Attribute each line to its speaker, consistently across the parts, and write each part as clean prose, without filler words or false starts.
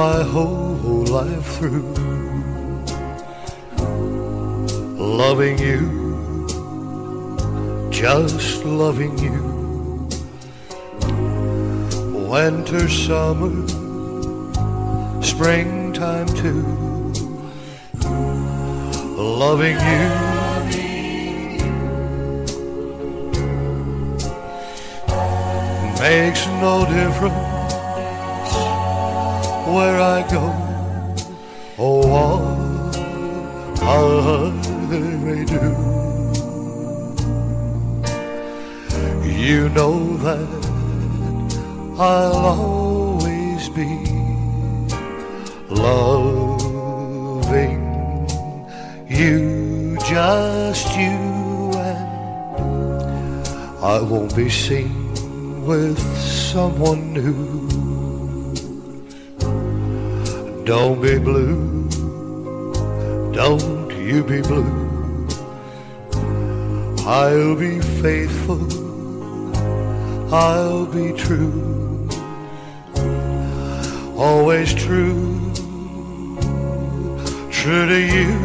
Speaker 1: my whole life through, loving you, just loving you. Winter, summer, springtime too, loving you. Makes no difference where I go, or what I do. You know that I'll always be loving you, just you, and I won't be seen with someone new. Don't be blue, don't you be blue. I'll be faithful, I'll be true, always true, true to you.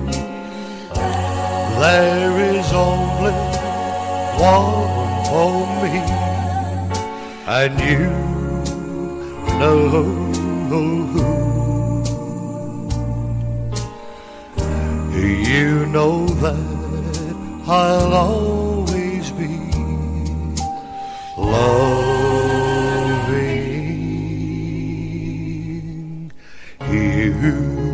Speaker 1: There is only one for me, and you know who. You know that I'll always be loving you.